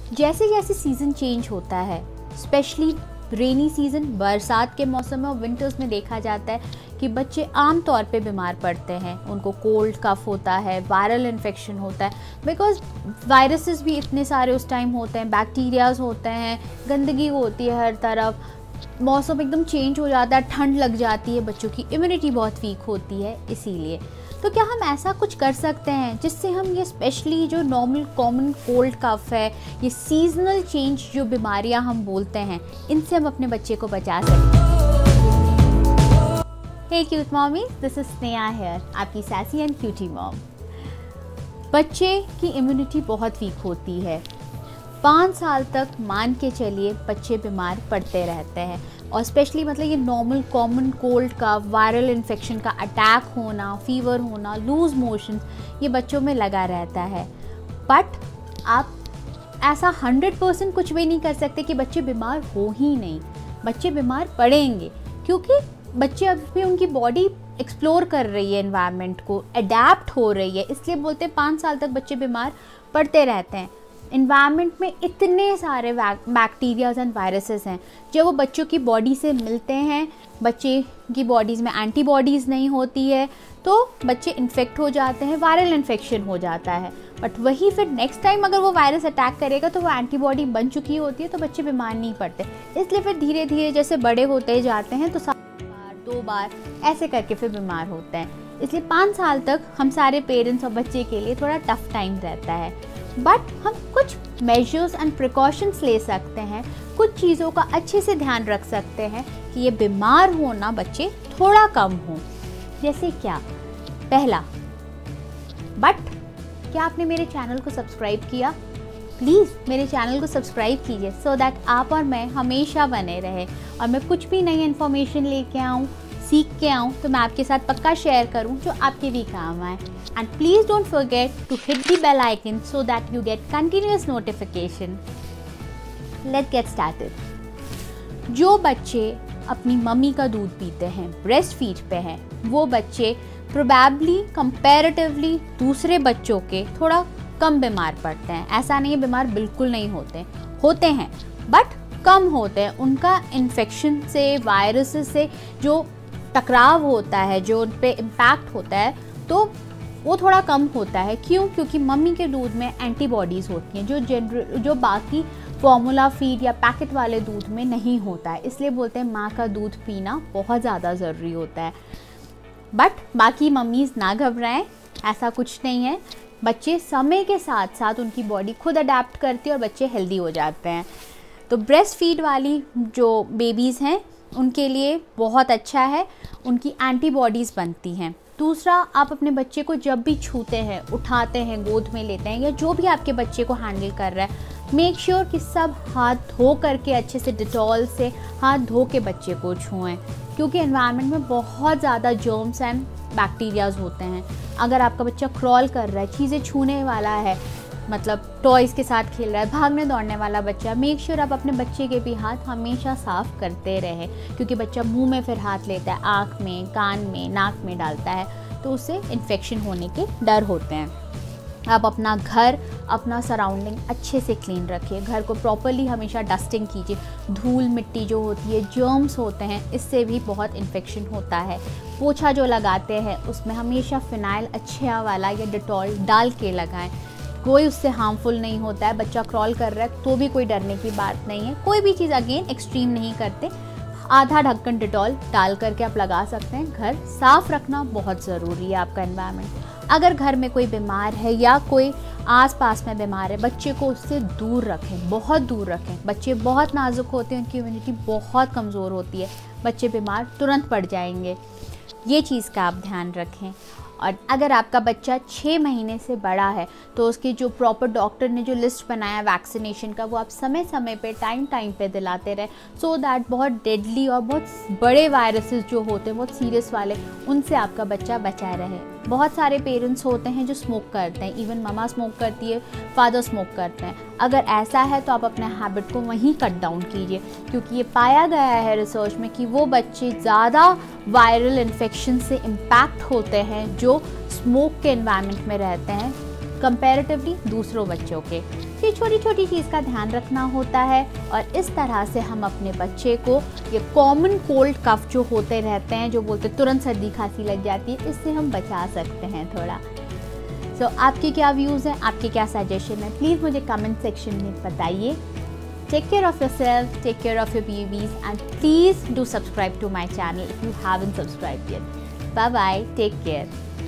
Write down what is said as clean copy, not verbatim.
जैसे जैसे season change होता है, स्पेशली रेनी सीज़न, बरसात के मौसम में और विंटर्स में देखा जाता है कि बच्चे आम तौर पे बीमार पड़ते हैं। उनको कोल्ड कफ होता है, वायरल इन्फेक्शन होता है, बिकॉज वायरसेस भी इतने सारे उस टाइम होते हैं, बैक्टीरियाज होते हैं, गंदगी होती है हर तरफ, मौसम एकदम चेंज हो जाता है, ठंड लग जाती है, बच्चों की इम्यूनिटी बहुत वीक होती है। इसीलिए तो क्या हम ऐसा कुछ कर सकते हैं जिससे हम ये स्पेशली जो नॉर्मल कॉमन कोल्ड कफ है, ये सीजनल चेंज जो बीमारियां हम बोलते हैं, इनसे हम अपने बच्चे को बचा सकते हैं। Hey cute mommy, this is Sneha here, आपकी सैसी एंड क्यूटी मॉम। बच्चे की इम्यूनिटी बहुत वीक होती है। 5 साल तक मान के चलिए बच्चे बीमार पड़ते रहते हैं, और स्पेशली मतलब ये नॉर्मल कॉमन कोल्ड का, वायरल इन्फेक्शन का अटैक होना, फीवर होना, लूज मोशंस, ये बच्चों में लगा रहता है। बट आप ऐसा 100% कुछ भी नहीं कर सकते कि बच्चे बीमार हो ही नहीं। बच्चे बीमार पड़ेंगे क्योंकि बच्चे अभी भी, उनकी बॉडी एक्सप्लोर कर रही है एनवायरनमेंट को, अडेप्ट हो रही है, इसलिए बोलते हैं 5 साल तक बच्चे बीमार पड़ते रहते हैं। इन्वायरमेंट में इतने सारे बैक्टीरियाज एंड वायरसेस हैं, जब वो बच्चों की बॉडी से मिलते हैं, बच्चे की बॉडीज़ में एंटीबॉडीज़ नहीं होती है, तो बच्चे इन्फेक्ट हो जाते हैं, वायरल इन्फेक्शन हो जाता है। बट वही फिर नेक्स्ट टाइम अगर वो वायरस अटैक करेगा तो वो एंटीबॉडी बन चुकी होती है, तो बच्चे बीमार नहीं पड़ते। इसलिए फिर धीरे धीरे जैसे बड़े होते जाते हैं तो 2 बार ऐसे करके फिर बीमार होते हैं। इसलिए 5 साल तक हम सारे पेरेंट्स और बच्चे के लिए थोड़ा टफ टाइम रहता है। बट हम कुछ मेजर्स एंड प्रिकॉशंस ले सकते हैं, कुछ चीज़ों का अच्छे से ध्यान रख सकते हैं कि ये बीमार होना बच्चे थोड़ा कम हो। जैसे क्या? पहला, बट क्या आपने मेरे चैनल को सब्सक्राइब किया? प्लीज़ मेरे चैनल को सब्सक्राइब कीजिए सो दैट आप और मैं हमेशा बने रहें, और मैं कुछ भी नई इन्फॉर्मेशन लेके आऊँ, सीख के आऊँ, तो मैं आपके साथ पक्का शेयर करूँ जो आपके भी काम आए। And please don't forget to hit the bell icon so that you get continuous notification. Let's get started. जो बच्चे अपनी मम्मी का दूध पीते हैं, ब्रेस्ट फीड पे हैं, वो बच्चे प्रोबेबली कंपैरेटिवली दूसरे बच्चों के थोड़ा कम बीमार पड़ते हैं। ऐसा नहीं है बीमार बिल्कुल नहीं होते हैं, बट कम होते हैं। उनका इन्फेक्शन से, वायरसेस से जो टकराव होता है, जो उन पे इम्पैक्ट होता है, तो वो थोड़ा कम होता है। क्यों? क्योंकि मम्मी के दूध में एंटीबॉडीज़ होती हैं जो बाकी फॉर्मूला फीड या पैकेट वाले दूध में नहीं होता है। इसलिए बोलते हैं माँ का दूध पीना बहुत ज़्यादा ज़रूरी होता है। बट बाकी मम्मीज़ ना घबराएं, ऐसा कुछ नहीं है। बच्चे समय के साथ साथ उनकी बॉडी खुद अडेप्ट करती है और बच्चे हेल्दी हो जाते हैं। तो ब्रेस्ट फीड वाली जो बेबीज़ हैं उनके लिए बहुत अच्छा है, उनकी एंटीबॉडीज़ बनती हैं। दूसरा, आप अपने बच्चे को जब भी छूते हैं, उठाते हैं, गोद में लेते हैं, या जो भी आपके बच्चे को हैंडल कर रहा है, मेक श्योर कि सब हाथ धो करके अच्छे से डिटॉल से हाथ धो के बच्चे को छुएं, क्योंकि एनवायरनमेंट में बहुत ज़्यादा जर्म्स एंड बैक्टीरियाज होते हैं। अगर आपका बच्चा क्रॉल कर रहा है, चीज़ें छूने वाला है, मतलब टॉयज़ के साथ खेल रहा है, भागने दौड़ने वाला बच्चा, मेक श्योर आप अपने बच्चे के भी हाथ हमेशा साफ़ करते रहें, क्योंकि बच्चा मुंह में फिर हाथ लेता है, आँख में, कान में, नाक में डालता है, तो उससे इन्फेक्शन होने के डर होते हैं। आप अपना घर, अपना सराउंडिंग अच्छे से क्लीन रखिए। घर को प्रॉपरली हमेशा डस्टिंग कीजिए। धूल मिट्टी जो होती है, जर्म्स होते हैं, इससे भी बहुत इन्फेक्शन होता है। पोछा जो लगाते हैं उसमें हमेशा फिनाइल अच्छा वाला या डिटॉल डाल के लगाएं, कोई उससे हार्मफुल नहीं होता है। बच्चा क्रॉल कर रहा है तो भी कोई डरने की बात नहीं है। कोई भी चीज़ अगेन एक्सट्रीम नहीं करते, आधा ढक्कन डिटॉल डाल करके आप लगा सकते हैं। घर साफ़ रखना बहुत ज़रूरी है, आपका एनवायरनमेंट। अगर घर में कोई बीमार है या कोई आसपास में बीमार है, बच्चे को उससे दूर रखें, बहुत दूर रखें। बच्चे बहुत नाजुक होते हैं, उनकी इम्यूनिटी बहुत कमज़ोर होती है, बच्चे बीमार तुरंत पड़ जाएंगे। ये चीज़ का आप ध्यान रखें। और अगर आपका बच्चा 6 महीने से बड़ा है तो उसकी जो प्रॉपर डॉक्टर ने जो लिस्ट बनाया वैक्सीनेशन का, वो आप समय समय पे टाइम पे दिलाते रहे, सो दैट बहुत डेडली और बहुत बड़े वायरसेस जो होते हैं, बहुत सीरियस वाले, उनसे आपका बच्चा बचा रहे। बहुत सारे पेरेंट्स होते हैं जो स्मोक करते हैं, इवन ममा स्मोक करती है, फादर स्मोक करते हैं। अगर ऐसा है तो आप अपने हैबिट को वहीं कट डाउन कीजिए, क्योंकि ये पाया गया है रिसर्च में कि वो बच्चे ज़्यादा वायरल इन्फेक्शन से इम्पैक्ट होते हैं जो स्मोक के एनवायरनमेंट में रहते हैं। कंपैरेटिवली दूसरों बच्चों के। तो ये छोटी छोटी चीज़ का ध्यान रखना होता है और इस तरह से हम अपने बच्चे को ये कॉमन कोल्ड कफ जो होते रहते हैं, जो बोलते तुरंत सर्दी खांसी लग जाती है, इससे हम बचा सकते हैं थोड़ा। सो आपके क्या व्यूज़ हैं, आपके क्या सजेशन है, प्लीज़ मुझे कमेंट सेक्शन में बताइए। Take care of yourself, take care of your babies, and please do subscribe to my channel if you haven't subscribed yet. Bye bye, take care.